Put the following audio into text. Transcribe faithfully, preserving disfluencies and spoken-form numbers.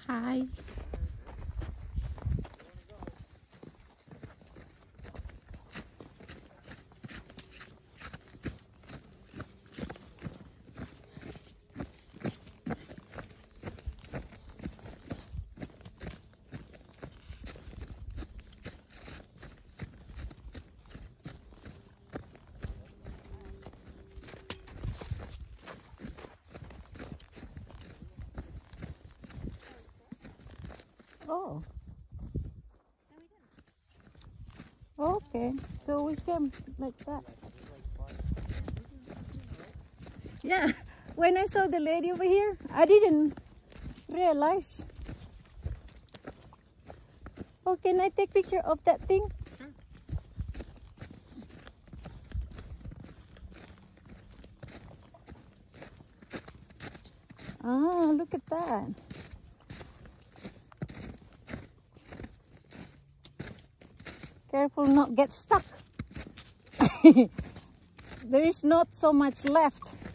Hi. Oh. Okay, so we came like that. Yeah, when I saw the lady over here, I didn't realize. Oh, can I take picture of that thing? Sure. Ah, look at that. Careful not get stuck. There is not so much left.